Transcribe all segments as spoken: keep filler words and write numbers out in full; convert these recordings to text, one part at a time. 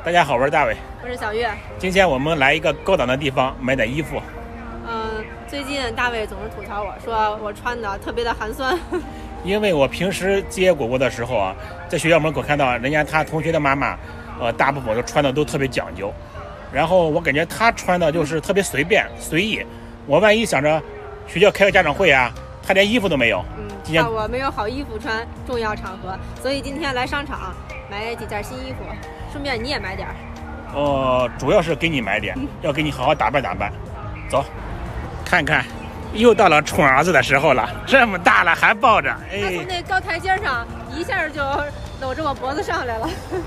大家好，我是大伟， 我是小月。 今天我们来一个高档的地方买点衣服。 嗯，最近大卫总是吐槽我说我穿的特别的寒酸。 因为我平时接果果的时候啊，在学校门口看到人家他同学的妈妈，呃，大部分都穿的都特别讲究，然后我感觉他穿的就是特别随便随意。我万一想着学校开个家长会啊，他连衣服都没有。 嗯， 今天怕我没有好衣服穿重要场合，所以今天来商场买几件新衣服，顺便你也买点。 哦，主要是给你买点，要给你好好打扮打扮。走，看看，又到了宠儿子的时候了，这么大了还抱着。哎， 他从那高台阶上一下就搂着我脖子上来了。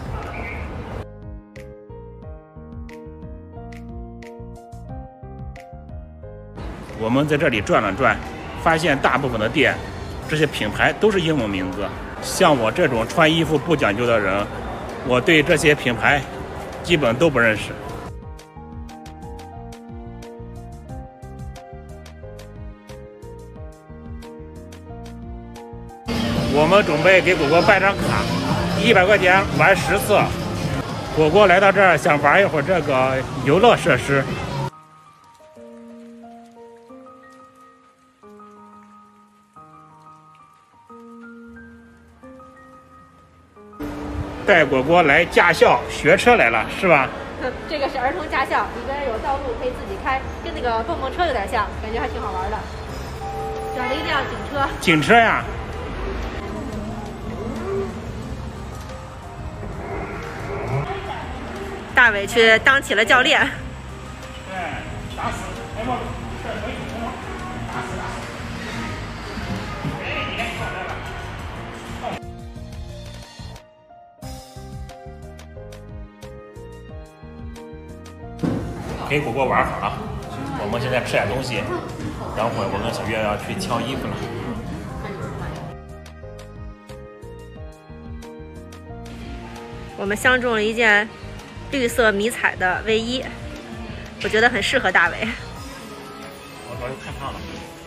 我们在这里转了转，发现大部分的店，这些品牌都是英文名字。像我这种穿衣服不讲究的人，我对这些品牌基本都不认识。我们准备给果果办张卡，一百块钱玩十次。果果来到这儿想玩一会儿这个游乐设施。带果果来驾校学车来了，是吧？ 这个是儿童驾校，里边有道路可以自己开，跟那个蹦蹦车有点像，感觉还挺好玩的。选了一辆警车。 警车呀！ 大伟去当起了教练。 哎，打死！哎我，这可以吗？打死打死！哎，你看看这个。给果果玩好了，我们现在吃点东西，然后我跟小月要去挑衣服了。 我们相中了一件绿色迷彩的卫衣，我觉得很适合大伟。 我早就看上了，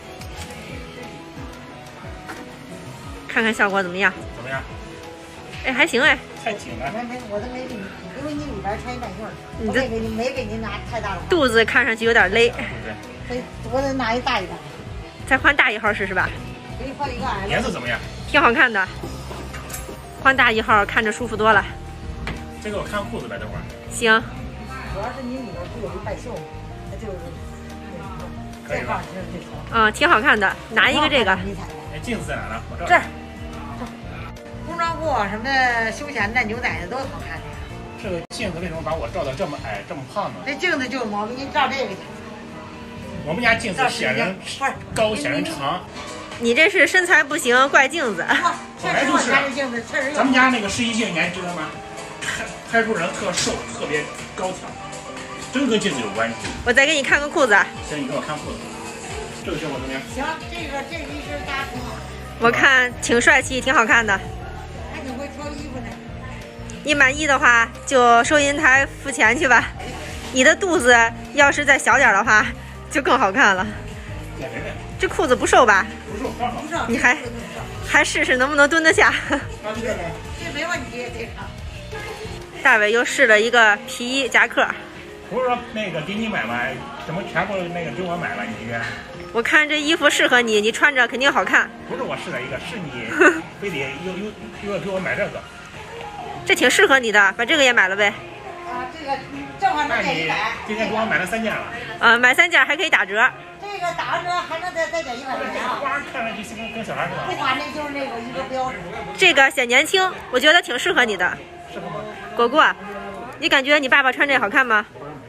看看效果怎么样？ 怎么样？ 哎，还行哎。 太紧了。 没没，我都没给你，因为你里边穿一半袖儿，我没给你没给您拿太大的。 肚子看上去有点勒。 所以我得拿一大一点。 再换大一号试试吧。 给你换一个 S。 颜色怎么样？ 挺好看的。换大一号看着舒服多了。 这个我看裤子呗，等会儿。 行。 主要是你里边不有一半袖吗？它就是可以吧？ 嗯，挺好看的，拿一个这个。 哎，镜子在哪呢？我这儿。 这儿。工装裤什么的、休闲的、牛仔的都好看的。 这个镜子为什么把我照的这么矮、这么胖呢？ 这镜子就是毛病，您照这个去。 我们家镜子显人高，显人长。 你这是身材不行，怪镜子。 本来就是。 咱们家那个试衣镜，你还记得吗？拍拍出人特瘦，特别高挑，真跟镜子有关系。 我再给你看个裤子。 行，你给我看裤子。这个效果怎么样？ 行，这个这个一身搭挺好。 我看挺帅气，挺好看的。 还挺会挑衣服呢。 你满意的话，就收银台付钱去吧。你的肚子要是再小点的话，就更好看了。这裤子不瘦吧？ 不瘦，刚好。 你还还试试能不能蹲得下？ 这没问题，这个。 大伟又试了一个皮衣夹克。 不是说那个给你买吗？怎么全部那个给我买了？你这个？ 我看这衣服适合你，你穿着肯定好看。 不是我试了一个，是你非得又又又要给我买这个。 这挺适合你的，把这个也买了呗。 啊，这个正好能给一百。 今天给我买了三件了。 呃，买三件还可以打折。 这个打完折还能再再减一百块钱啊！ 花看上去跟跟小孩似的。 不花那就是那个一个标志。 这个显年轻，我觉得挺适合你的。 适合吗？ 果果，你感觉你爸爸穿这好看吗？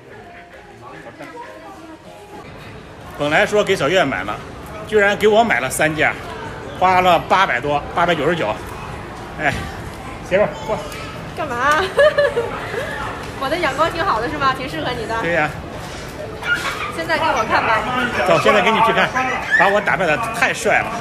本来说给小月买了，居然给我买了三件，花了八百多，八百九十九。哎，媳妇儿过。 干嘛？我的眼光挺好的是吗？挺适合你的。 对呀。 现在给我看吧。 走，现在给你去看，把我打扮的太帅了。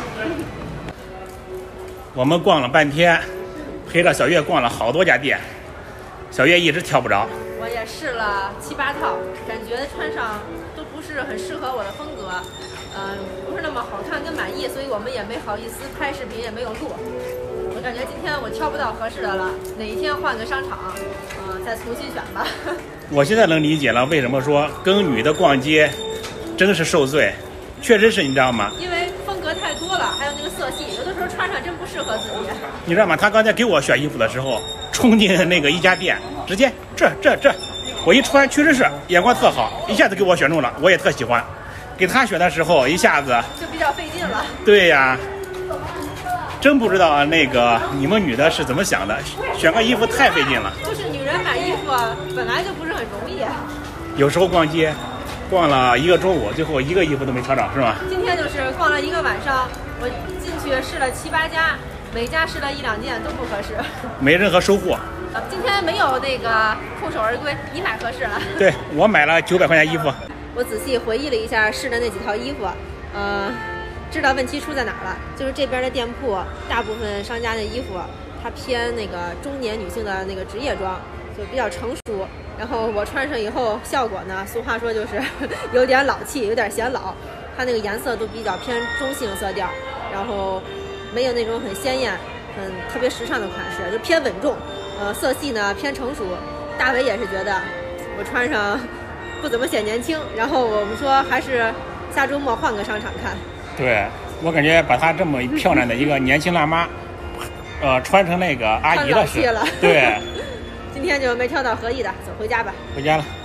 我们逛了半天，陪着小月逛了好多家店，小月一直挑不着。 我也试了七八套，感觉穿上都不是很适合我的风格，嗯、呃，不是那么好看跟满意，所以我们也没好意思拍视频，也没有录。我我感觉今天我挑不到合适的了，哪一天换个商场，嗯、呃，再重新选吧。 我现在能理解了为什么说跟女的逛街真是受罪，确实是，你知道吗？ 因为风格太多了，还有那个色系，有的时候穿上真不适合自己。 你知道吗？他刚才给我选衣服的时候，冲进那个一家店，直接这这这，我一穿确实是眼光特好，一下子给我选中了，我也特喜欢。给他选的时候，一下子就比较费劲了。 对呀。真不知道那个你们女的是怎么想的，选个衣服太费劲了。 就是女人买衣服本来就不是很容易， 有时候逛街，逛了一个中午，最后一个衣服都没挑着，是吗？ 今天就是逛了一个晚上，我进去试了七八家，每家试了一两件都不合适， 没任何收获。 呃，今天没有那个空手而归，你买合适了。 对，我买了九百块钱衣服。 我仔细回忆了一下试的那几套衣服，呃。知道问题出在哪儿了，就是这边的店铺大部分商家的衣服它偏那个中年女性的那个职业装，就比较成熟，然后我穿上以后效果呢，俗话说就是有点老气，有点显老，它那个颜色都比较偏中性色调，然后没有那种很鲜艳很特别时尚的款式，就偏稳重，呃色系呢偏成熟。大伟也是觉得我穿上不怎么显年轻，然后我们说还是下周末换个商场看。 对，我感觉把她这么漂亮的一个年轻辣妈，呃，穿成那个阿姨了是。 了。 对。 今天就没挑到合意的，走回家吧。 回家了。